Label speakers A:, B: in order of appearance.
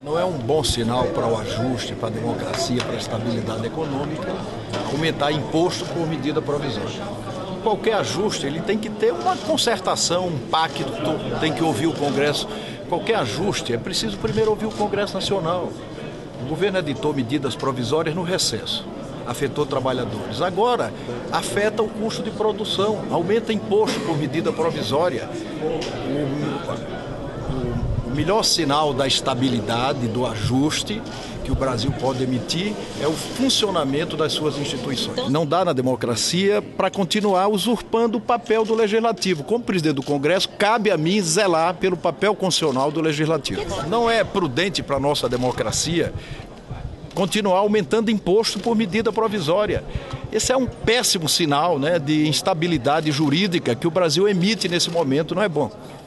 A: Não é um bom sinal para o ajuste, para a democracia, para a estabilidade econômica, aumentar imposto por medida provisória. Qualquer ajuste, ele tem que ter uma concertação, um pacto, tem que ouvir o Congresso. Qualquer ajuste, é preciso primeiro ouvir o Congresso Nacional. O governo editou medidas provisórias no recesso, afetou trabalhadores. Agora, afeta o custo de produção, aumenta imposto por medida provisória. O melhor sinal da estabilidade, do ajuste que o Brasil pode emitir é o funcionamento das suas instituições. Não dá na democracia para continuar usurpando o papel do Legislativo. Como presidente do Congresso, cabe a mim zelar pelo papel constitucional do Legislativo. Não é prudente para a nossa democracia continuar aumentando imposto por medida provisória. Esse é um péssimo sinal, né, de instabilidade jurídica que o Brasil emite nesse momento, não é bom.